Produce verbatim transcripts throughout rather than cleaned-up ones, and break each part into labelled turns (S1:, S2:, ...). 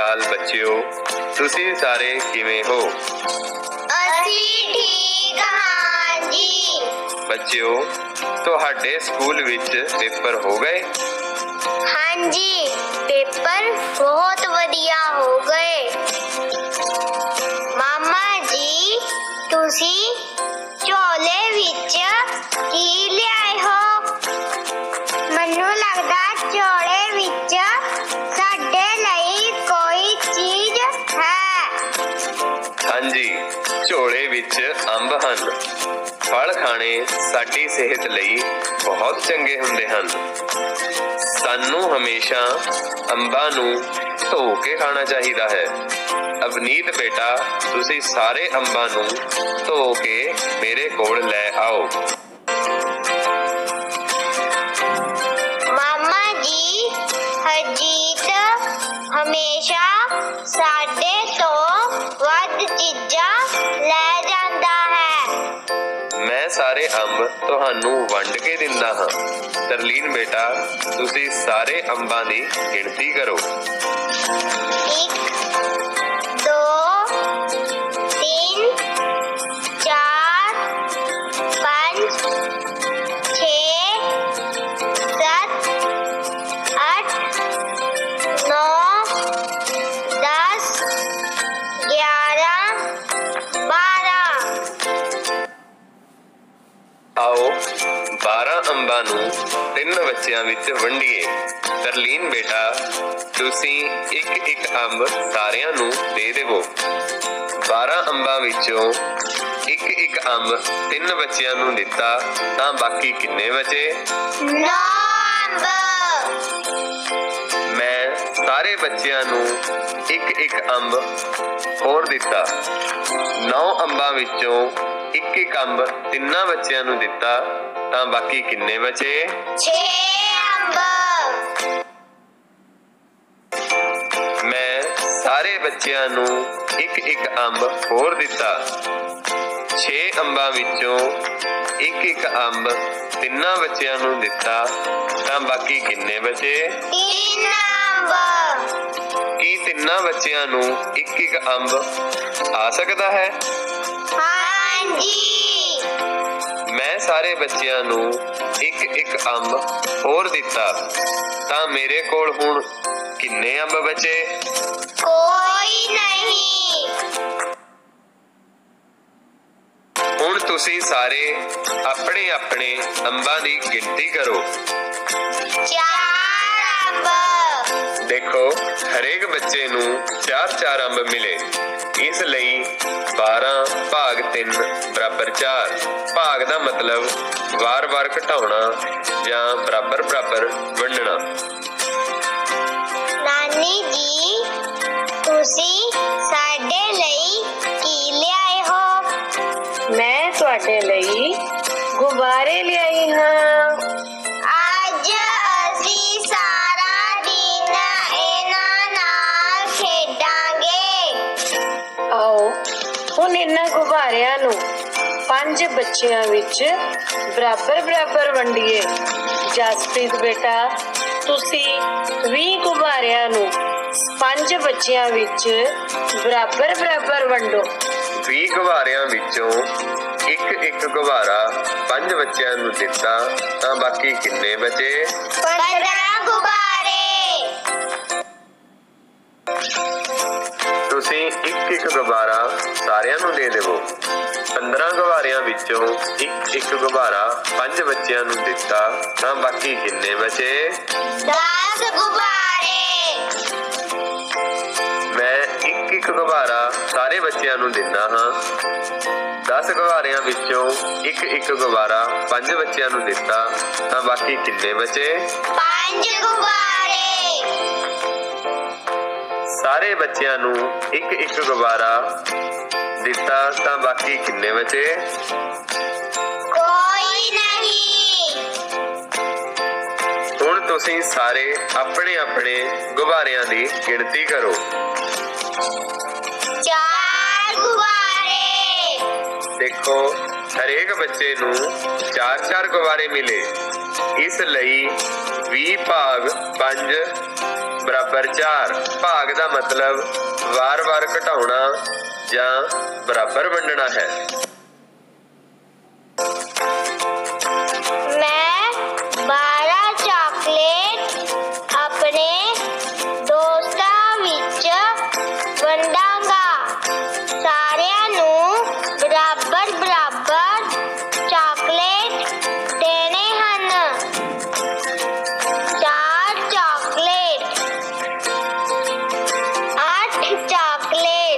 S1: ਅਕਾਲ ਬੱਚਿਓ, ਤੁਸੀਂ ਸਾਰੇ ਕਿਵੇਂ ਹੋ?
S2: ਅਸੀਂ ਠੀਕ ਹਾਂ ਜੀ।
S1: ਬੱਚਿਓ, ਤੁਹਾਡੇ ਸਕੂਲ ਵਿੱਚ ਪੇਪਰ ਹੋ ਗਏ?
S2: ਹਾਂਜੀ, ਪੇਪਰ ਬਹੁਤ ਵਧੀਆ ਹੋ ਗਏ। ਮਾਮਾ ਜੀ, ਤੁਸੀਂ ਝੋਲੇ ਵਿੱਚ ਕੀ ਲਿਆਏ ਹੋ? ਮੈਨੂੰ ਲੱਗਦਾ ਝੋਲੇ ਵਿੱਚ ਸਾਡੇ ਲਈ ਕੋਈ ਚੀਜ਼ ਹੈ।
S1: ਹਾਂਜੀ, ਝੋਲੇ ਵਿੱਚ ਅੰਬ ਹਨ। ਫਲ ਖਾਣੇ ਸਾਡੀ ਸਿਹਤ ਲਈ ਬਹੁਤ ਚੰਗੇ ਹੁੰਦੇ ਹਨ। ਸਾਨੂੰ ਹਮੇਸ਼ਾ ਅੰਬਾਂ ਨੂੰ ਧੋ ਕੇ ਖਾਣਾ ਚਾਹੀਦਾ ਹੈ। ਅਵਨੀਤ ਬੇਟਾ, ਤੁਸੀਂ ਸਾਰੇ ਅੰਬਾਂ ਨੂੰ ਧੋ ਕੇ ਮੇਰੇ ਕੋਲ ਲੈ ਆਓ।
S2: ਮਾਮਾ ਜੀ, ਹਰਜੀਤ ਹਮੇਸ਼ਾ ਸਾਡੇ ਤੋਂ ਵੱਧ ਚੀਜ਼ਾਂ ਲੈ ਜਾਂਦਾ ਹੈ।
S1: ਮੈਂ ਸਾਰੇ ਅੰਬ ਤੁਹਾਨੂੰ ਵੰਡ ਕੇ ਦਿੰਦਾ ਹਾਂ। ਤਰਲੀਨ ਬੇਟਾ, ਤੁਸੀਂ ਸਾਰੇ ਅੰਬਾਂ ਦੀ ਗਿਣਤੀ ਕਰੋ।
S2: ਇੱਕ, ਦੋ, ਤਿੰਨ, ਚਾਰ, ਪੰਜ, ਛੇ, ਸੱਤ, ਅੱਠ, ਨੌ, ਦਸ, ਗਿਆਰਾਂ, ਬਾਰਾਂ।
S1: ਆਓ ਬਾਰਾਂ ਅੰਬਾਂ ਨੂੰ ਤਿੰਨ ਬੱਚਿਆਂ ਵਿੱਚ ਵੰਡੀਏ। ਤਰਲੀਨ ਬੇਟਾ, ਤੁਸੀਂ ਇੱਕ ਇੱਕ ਅੰਬ ਸਾਰਿਆਂ ਨੂੰ ਦੇ ਦੇਵੋ। ਬਾਰਾਂ ਅੰਬਾਂ ਵਿੱਚੋਂ ਇੱਕ ਇੱਕ ਅੰਬ ਤਿੰਨ ਬੱਚਿਆਂ ਨੂੰ ਦਿੱਤਾ ਤਾਂ ਬਾਕੀ ਕਿੰਨੇ ਬਚੇ?
S2: ਨੌ ਅੰਬ।
S1: ਮੈਂ ਸਾਰੇ ਬੱਚਿਆਂ ਨੂੰ ਇੱਕ ਇੱਕ ਅੰਬ ਹੋਰ ਦਿੱਤਾ। ਨੌ ਅੰਬਾਂ ਵਿੱਚੋਂ ਇੱਕ ਇੱਕ ਅੰਬ ਤਿੰਨਾਂ ਬੱਚਿਆਂ ਨੂੰ ਦਿੱਤਾ ਤਾਂ ਬਾਕੀ ਕਿੰਨੇ ਬਚੇ?
S2: ਛੇ ਅੰਬ।
S1: ਮੈਂ ਸਾਰੇ ਬੱਚਿਆਂ ਨੂੰ ਇੱਕ ਇੱਕ ਅੰਬ ਹੋਰ ਦਿੱਤਾ। ਛੇ ਅੰਬਾਂ ਵਿੱਚੋਂ ਇੱਕ ਇੱਕ ਅੰਬ ਤਿੰਨਾਂ ਬੱਚਿਆਂ ਨੂੰ ਦਿੱਤਾ ਤਾਂ ਬਾਕੀ ਕਿੰਨੇ ਬਚੇ?
S2: ਤਿੰਨ ਅੰਬ।
S1: ਕੀ ਤਿੰਨਾਂ ਬੱਚਿਆਂ ਨੂੰ ਇੱਕ ਇੱਕ ਅੰਬ ਆ ਸਕਦਾ ਹੈ?
S2: ਹਾਂਜੀ।
S1: ਮੈਂ ਸਾਰੇ ਬੱਚਿਆਂ ਨੂੰ ਇੱਕ ਇੱਕ ਅੰਬ ਹੋਰ ਦਿੱਤਾ ਤਾਂ ਮੇਰੇ ਕੋਲ ਹੁਣ ਕਿੰਨੇ ਅੰਬ ਬਚੇ?
S2: ਕੋਈ ਨਹੀਂ।
S1: ਹੁਣ ਤੁਸੀਂ ਸਾਰੇ ਆਪਣੇ ਆਪਣੇ ਅੰਬਾਂ ਦੀ ਗਿਣਤੀ ਕਰੋ।
S2: ਚਾਰ ਅੰਬ।
S1: ਦੇਖੋ, ਹਰੇਕ ਬੱਚੇ ਨੂੰ ਚਾਰ ਚਾਰ ਅੰਬ ਮਿਲੇ। ਇਸ ਲਈ ਬਾਰਾਂ ਭਾਗ ਤਿੰਨ ਬਰਾਬਰ ਚਾਰ। ਭਾਗ ਦਾ ਮਤਲਬ ਵਾਰ-ਵਾਰ ਘਟਾਉਣਾ ਜਾਂ ਬਰਾਬਰ ਬਰਾਬਰ ਵੰਡਣਾ।
S2: ਨਾਨੀ ਜੀ, ਤੁਸੀਂ ਸਾਡੇ ਲਈ ਕੀ ਲਿਆਏ ਹੋ?
S3: ਮੈਂ ਤੁਹਾਡੇ ਲਈ ਗੁਬਾਰੇ ਲਿਆਈ ਹਾਂ।
S2: ਅੱਜ ਅਸੀਂ ਸਾਰਾ ਦਿਨ ਇਹਨਾਂ ਨਾਲ ਖੇਡਾਂਗੇ।
S3: ਆਓ ਹੁਣ ਇਹਨਾਂ ਗੁਬਾਰਿਆਂ ਨੂੰ ਪੰਜ ਬੱਚਿਆਂ ਵਿੱਚ ਬਰਾਬਰ ਬਰਾਬਰ ਵੰਡੀਏ। ਜਸਪ੍ਰੀਤ ਬੇਟਾ, ਤੁਸੀਂ ਵੀਹ ਗੁਬਾਰਿਆਂ ਨੂੰ ਪੰਜ ਬੱਚਿਆਂ ਵਿੱਚ ਬਰਾਬਰ ਬਰਾਬਰ ਵੰਡੋ।
S1: ਵੀਹ ਗੁਬਾਰਿਆਂ ਵਿੱਚੋਂ ਇੱਕ ਇੱਕ ਗੁਬਾਰਾ ਪੰਜ ਬੱਚਿਆਂ ਨੂੰ ਦਿੱਤਾ ਤਾਂ ਬਾਕੀ ਕਿੰਨੇ ਬਚੇ?
S2: ਪੰਦਰਾਂ ਗੁਬਾਰੇ।
S1: ਤੁਸੀਂ ਇੱਕ ਇੱਕ ਗੁਬਾਰਾ ਸਾਰਿਆਂ ਨੂੰ ਦੇ ਦੇਵੋ। ਪੰਦਰਾਂ ਗੁਬਾਰਿਆਂ ਵਿੱਚੋਂ ਇੱਕ ਇੱਕ ਗੁਬਾਰਾ ਪੰਜ ਬੱਚਿਆਂ ਨੂੰ ਦਿੱਤਾ ਤਾਂ ਬਾਕੀ ਕਿੰਨੇ ਬਚੇ?
S2: ਦਸ ਗੁਬਾਰੇ।
S1: ਮੈਂ ਇੱਕ ਇੱਕ ਗੁਬਾਰਾ ਸਾਰੇ ਬੱਚਿਆਂ ਨੂੰ ਦਿੰਦਾ ਹਾਂ। ਦਸ ਗੁਬਾਰਿਆਂ ਵਿੱਚੋਂ ਇੱਕ ਇੱਕ ਗੁਬਾਰਾ ਪੰਜ ਬੱਚਿਆਂ ਨੂੰ ਦਿੱਤਾ ਤਾਂ ਬਾਕੀ ਕਿੰਨੇ ਬਚੇ?
S2: ਪੰਜ ਗੁਬਾਰੇ।
S1: ਸਾਰੇ ਬੱਚਿਆਂ ਨੂੰ ਇੱਕ ਇੱਕ ਗੁਬਾਰਾ ਦਿੱਤਾ ਤਾਂ ਬਾਕੀ ਕਿੰਨੇ ਬਚੇ?
S2: ਕੋਈ ਨਹੀਂ।
S1: ਹੁਣ ਤੁਸੀਂ ਸਾਰੇ ਆਪਣੇ ਆਪਣੇ ਗੁਬਾਰਿਆਂ ਦੀ ਗਿਣਤੀ ਕਰੋ।
S2: ਚਾਰ ਗੁਬਾਰੇ।
S1: ਦੇਖੋ, ਹਰੇਕ ਬੱਚੇ ਨੂੰ ਚਾਰ ਚਾਰ ਗੁਬਾਰੇ ਮਿਲੇ। ਇਸ ਲਈ ਵੀਹ ਭਾਗ ਪੰਜ ਬਰਾਬਰ ਚਾਰ। ਭਾਗ ਦਾ ਮਤਲਬ ਵਾਰ-ਵਾਰ ਘਟਾਉਣਾ ਜਾਂ ਬਰਾਬਰ ਵੰਡਣਾ ਹੈ।
S2: ਮੈਂ ਬਾਰਾਂ ਚਾਕਲੇਟ ਆਪਣੇ ਦੋਸਤਾਂ ਵਿੱਚ ਵੰਡਾਂਗਾ। ਸਾਰਿਆਂ ਨੂੰ ਬਰਾਬਰ ਬਰਾਬਰ ਚਾਕਲੇਟ ਦੇਣੇ ਹਨ। ਚਾਰ ਚਾਕਲੇਟ, ਅੱਠ ਚਾਕਲੇਟ,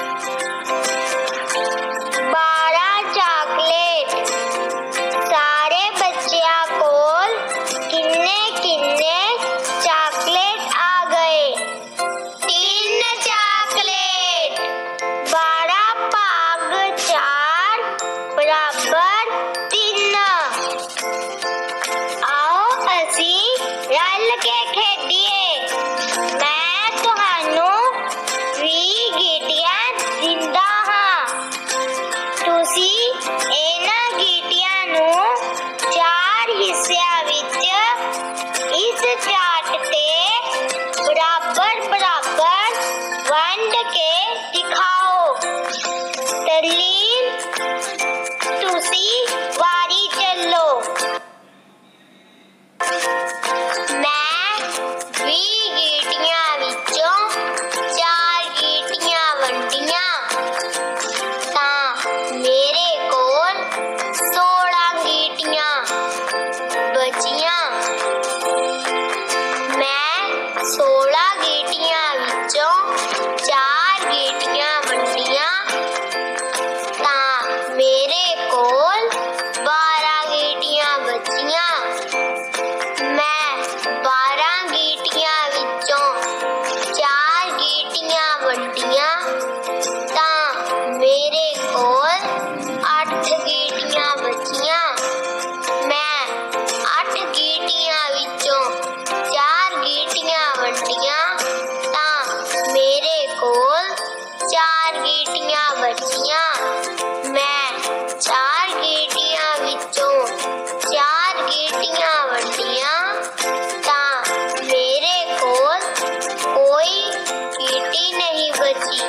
S2: ਬਾਰਾਂ ਚਾਕਲੇਟ। ਸਾਰੇ ਬੱਚਿਆਂ ਕੋਲ ਕਿੰਨੇ ਕਿੰਨੇ ਚਾਕਲੇਟ ਆ ਗਏ? ਤਿੰਨ ਚਾਕਲੇਟ। ਬਾਰਾਂ ਭਾਗ ਚਾਰ ਬਰਾਬਰ ਤਿੰਨ। ਆਓ ਅਸੀਂ ਰਲ ਕੇ ਖੇਡੀਏ। ਮੈਂ ਤੁਹਾਨੂੰ ਵੀਹ ਗੀਟੀਆਂ ਦਿੰਦਾ ਹਾਂ। ਤੁਸੀਂ ਇਹਨਾਂ ਗੀਟੀਆਂ ਨੂੰ ਚਾਰ ਹਿੱਸਿਆਂ ਵਿੱਚ ਇਸ ਚਾਰਟ ਤੇ ਬਰਾਬਰ ਬਰਾਬਰ ਵੰਡ ਕੇ ਦਿਖਾਓ। ਤਰਲੀਨ, ਤੁਸੀਂ ਵਾਰੀ ਚੱਲੋ। ਮੈਂ ਵੀਹ ਗੀਟੀਆਂ ਵਿੱਚੋਂ ਚਾਰ ਗੀਟੀਆਂ ਵੰਡੀਆਂ ਤਾਂ ਮੇਰੇ ਕੋਲ ਸੋਲਾਂ ਗੀਟੀਆਂ ਬਚੀਆਂ। ਮੈਂ ਸੋਲਾਂ ਗੀਟੀਆਂ ਵਿੱਚੋਂ ਚਾਰ ਗੀਟੀਆਂ ਵੰਡੀਆਂ ਤਾਂ ਮੇਰੇ ਕੋਲ ਬਾਰਾਂ ਗੀਟੀਆਂ ਬਚੀਆਂ। ਮੈਂ ਬਾਰਾਂ ਗੀਟੀਆਂ ਵਿੱਚੋਂ ਚਾਰ ਗੀਟੀਆਂ ਵੰਡੀਆਂ ਤਾਂ ਮੇਰੇ ਕੋਲ ਅੱਠ ਗੀਟੀਆਂ ਬਚੀਆਂ। ਮੈਂ ਅੱਠ ਗੀਟੀਆਂ ਵਿੱਚੋਂ ਚਾਰ ਗੀਟੀਆਂ ਵੰਡੀਆਂ ਤਾਂ ਮੇਰੇ ਕੋਲ ਚਾਰ ਗੀਟੀਆਂ ਬਚੀਆਂ। ਮੈਂ ਚਾਰ ਗੀਟੀਆਂ ਵਿੱਚੋਂ ਚਾਰ ਗੀਟੀਆਂ ਵੰਡੀਆਂ ਤਾਂ ਮੇਰੇ ਕੋਲ ਕੋਈ ਗੀਟੀ ਨਹੀਂ ਬਚੀ।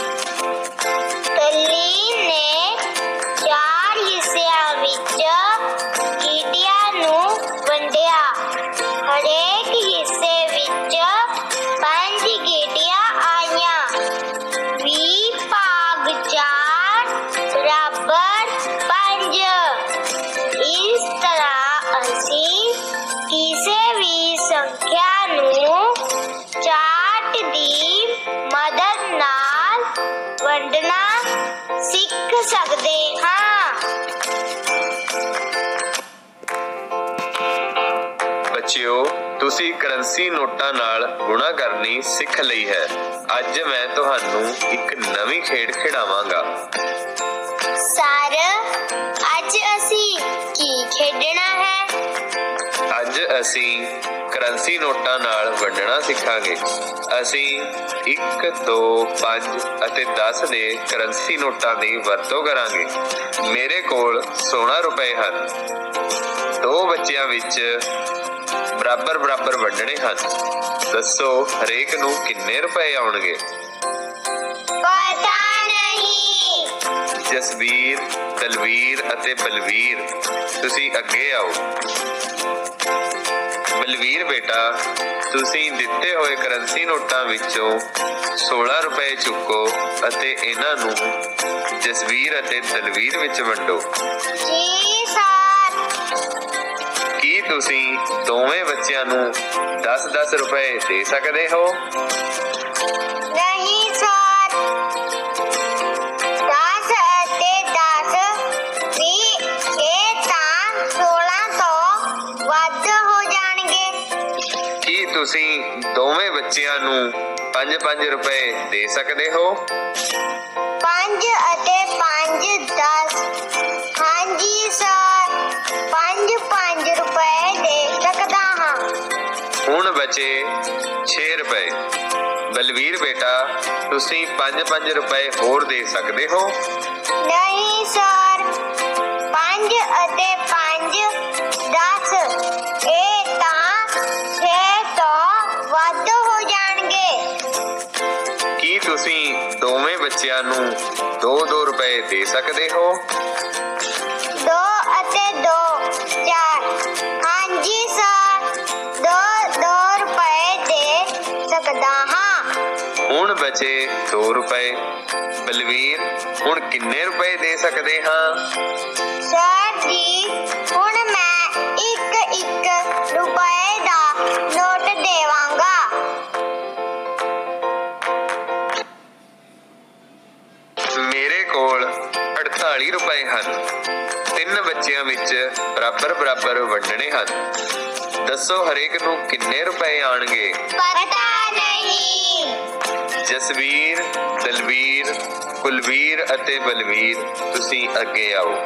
S2: ਤਰਲੀਨ ਨੇ ਚਾਰ ਹਿੱਸਿਆਂ ਵਿੱਚ ਗੀਟੀਆਂ ਨੂੰ ਵੰਡਿਆ। ਹਰੇਕ ਹਿੱਸੇ ਵਿੱਚ ਪੰਜ ਗੀਟੀਆਂ ਆਈਆਂ। ਵੀਹ ਭਾਗ ਚਾਰ ਬਰਾਬਰ ਪੰਜ। ਇਸ ਤਰ੍ਹਾਂ ਅਸੀਂ ਕਿਸੇ ਵੀ ਸੰਖਿਆ ਨੂੰ ਚਾਰਟ ਦੀ ਮਦਦ ਨਾਲ ਵੰਡਣਾ ਸਿੱਖ ਸਕਦੇ ਹਾਂ।
S1: ਬੱਚਿਓ, ਤੁਸੀਂ ਕਰੰਸੀ ਨੋਟਾਂ ਨਾਲ ਗੁਣਾ ਕਰਨੀ ਸਿੱਖ ਲਈ ਹੈ। ਅੱਜ ਮੈਂ ਤੁਹਾਨੂੰ ਇੱਕ ਨਵੀਂ ਖੇਡ ਖਿਡਾਵਾਂਗਾ।
S2: ਸਰ, ਅੱਜ ਅਸੀਂ ਕੀ ਖੇਡਣਾ ਹੈ?
S1: ਅੱਜ ਅਸੀਂ ਕਰੰਸੀ ਨੋਟਾਂ ਨਾਲ ਵੰਡਣਾ ਸਿੱਖਾਂਗੇ। ਅਸੀਂ ਇੱਕ, ਦੋ, ਪੰਜ ਅਤੇ ਦਸ ਦੇ ਕਰੰਸੀ ਨੋਟਾਂ ਦੀ ਵਰਤੋਂ ਕਰਾਂਗੇ। ਮੇਰੇ ਕੋਲ ਸੋਲਾਂ ਰੁਪਏ ਹਨ। ਦੋ ਬੱਚਿਆਂ ਵਿੱਚ ਬਰਾਬਰ ਬਰਾਬਰ ਵੰਡਣੇ ਹਨ। ਦੱਸੋ ਹਰੇਕ ਨੂੰ ਕਿੰਨੇ ਰੁਪਏ ਆਉਣਗੇ?
S2: ਪਤਾ ਨਹੀਂ।
S1: ਜਸਵੀਰ, ਦਲਵੀਰ ਅਤੇ ਬਲਵੀਰ, ਤੁਸੀਂ ਅੱਗੇ ਆਓ। ਬਲਵੀਰ ਬੇਟਾ, ਤੁਸੀਂ ਦਿੱਤੇ ਹੋਏ ਕਰੰਸੀ ਨੋਟਾਂ ਵਿੱਚੋਂ ਸੋਲਾਂ ਰੁਪਏ ਚੁੱਕੋ ਅਤੇ ਇਹਨਾਂ ਨੂੰ ਜਸਵੀਰ ਅਤੇ ਦਲਵੀਰ ਵਿੱਚ ਵੰਡੋ।
S2: ਜੀ ਸਰ।
S1: ਕੀ ਤੁਸੀਂ ਦੋਵੇਂ ਬੱਚਿਆਂ ਨੂੰ ਦਸ ਦਸ ਰੁਪਏ ਦੇ ਸਕਦੇ ਹੋ?
S2: ਨਹੀਂ ਸਰ। ਦਸ ਅਤੇ ਦਸ ਵੀਹ, ਇਹ ਤਾਂ ਸੋਲਾਂ ਤੋਂ ਵੱਧ ਹੋ ਜਾਣਗੇ।
S1: ਕੀ ਤੁਸੀਂ ਦੋਵੇਂ ਬੱਚਿਆਂ ਨੂੰ ਪੰਜ ਪੰਜ ਰੁਪਏ ਦੇ ਸਕਦੇ ਹੋ?
S2: ਪੰਜ ਅਤੇ ਪੰਜ ਦਸ। ਹਾਂਜੀ ਸਰ, ਪੰਜ ਪੰਜ ਰੁਪਏ ਦੇ ਸਕਦਾ ਹਾਂ।
S1: ਹੁਣ ਬਚੇ ਛੇ ਰੁਪਏ। ਬਲਵੀਰ ਬੇਟਾ, ਤੁਸੀਂ ਪੰਜ ਪੰਜ ਰੁਪਏ ਹੋਰ ਦੇ ਸਕਦੇ ਹੋ?
S2: ਨਹੀਂ ਸਰ।
S1: ਬੱਚਿਆਂ ਨੂੰ ਦੋ ਦੋ ਰੁਪਏ ਦੇ ਸਕਦੇ ਹੋ?
S2: ਦੋ ਅਤੇ ਦੋ ਚਾਰ। ਹਾਂਜੀ ਸਰ, ਦੋ ਦੋ ਰੁਪਏ ਦੇ ਸਕਦਾ ਹਾਂ।
S1: ਹੁਣ ਬਚੇ ਦੋ ਰੁਪਏ। ਬਲਵੀਰ, ਹੁਣ ਕਿੰਨੇ ਰੁਪਏ ਦੇ ਸਕਦੇ ਹਾਂ?
S2: ਸਰ ਜੀ, ਹੁਣ ਮੈਂ ਇੱਕ ਇੱਕ ਰੁਪਏ ਦਾ ਨੋਟ ਦੇਵਾਂਗਾ।
S1: ਮੇਰੇ ਕੋਲ ਅੜਤਾਲੀ ਰੁਪਏ ਹਨ। ਤਿੰਨ ਬੱਚਿਆਂ ਵਿੱਚ ਬਰਾਬਰ ਬਰਾਬਰ ਵੰਡਣੇ ਹਨ। ਦੱਸੋ ਹਰੇਕ ਨੂੰ ਕਿੰਨੇ ਰੁਪਏ ਆਣਗੇ?
S2: ਪਤਾ ਨਹੀਂ।
S1: ਜਸਵੀਰ, ਦਲਵੀਰ, ਕੁਲਵੀਰ ਅਤੇ ਬਲਵੀਰ, ਤੁਸੀਂ ਅੱਗੇ ਆਓ।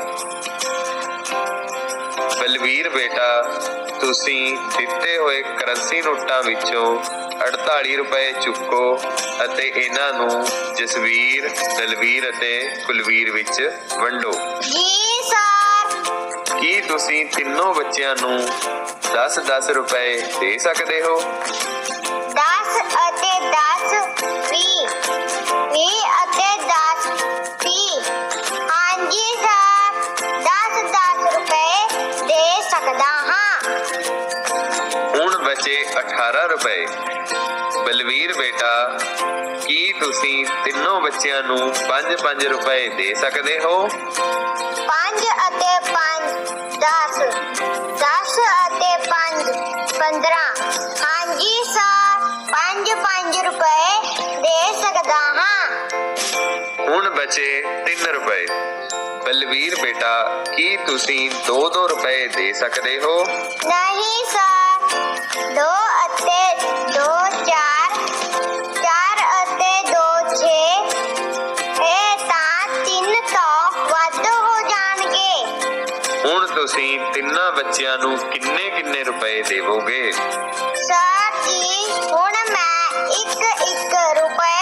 S1: ਬਲਵੀਰ ਬੇਟਾ, ਤੁਸੀਂ ਦਿੱਤੇ ਹੋਏ ਕਰੰਸੀ ਨੋਟਾਂ ਵਿੱਚੋਂ ਅੜਤਾਲੀ ਰੁਪਏ ਚੁੱਕੋ ਅਤੇ ਇਹਨਾਂ ਨੂੰ ਜਸਵੀਰ, ਦਲਵੀਰ ਅਤੇ ਕੁਲਵੀਰ ਵਿੱਚ ਵੰਡੋ।
S2: ਜੀ ਸਰ।
S1: ਕੀ ਤੁਸੀਂ ਤਿੰਨੋਂ ਬੱਚਿਆਂ ਨੂੰ ਦਸ ਦਸ ਰੁਪਏ ਦੇ ਸਕਦੇ ਹੋ?
S2: ਦਸ ਅਤੇ ਦਸ ਵੀਹ। ਵੀਹ ਅਤੇ ਦਸ ਤੀਹ। ਹਾਂਜੀ ਸਰ, ਦਸ ਦਸ ਰੁਪਏ ਦੇ ਸਕਦਾ ਹਾਂ।
S1: ਹੁਣ ਬਚੇ ਅਠਾਰਾਂ ਰੁਪਏ। ਬਲਵੀਰ ਬੇਟਾ, ਕੀ ਤੁਸੀਂ ਤਿੰਨੋਂ ਬੱਚਿਆਂ ਨੂੰ ਪੰਜ ਪੰਜ ਰੁਪਏ ਦੇ ਸਕਦੇ ਹੋ?
S2: ਪੰਜ ਅਤੇ ਪੰਜ ਦਸ। ਦਸ ਅਤੇ ਪੰਜ ਪੰਦਰਾਂ। ਹਾਂਜੀ ਸਰ, ਪੰਜ ਪੰਜ ਰੁਪਏ ਦੇ ਸਕਦਾ ਹਾਂ।
S1: ਹੁਣ ਬਚੇ ਤਿੰਨ ਰੁਪਏ। ਬਲਵੀਰ ਬੇਟਾ, ਕੀ ਤੁਸੀਂ ਦੋ ਦੋ ਰੁਪਏ ਦੇ ਸਕਦੇ ਹੋ?
S2: ਨਹੀਂ ਸਰ, ਦੋ ਅਤੇ ਦੋ ਚਾਰ। ਚਾਰ ਅਤੇ ਦੋ ਛੇ। ਇਹ ਤਾਂ ਤਿੰਨ ਤੋਂ ਵੱਧ ਹੋ ਜਾਣਗੇ।
S1: ਹੁਣ ਤੁਸੀਂ ਤਿੰਨਾਂ ਬੱਚਿਆਂ ਨੂੰ ਕਿੰਨੇ ਕਿੰਨੇ ਰੁਪਏ ਦੇਵੋਗੇ?
S2: ਸਰ ਜੀ, ਹੁਣ ਮੈਂ ਇੱਕ ਇੱਕ ਰੁਪਏ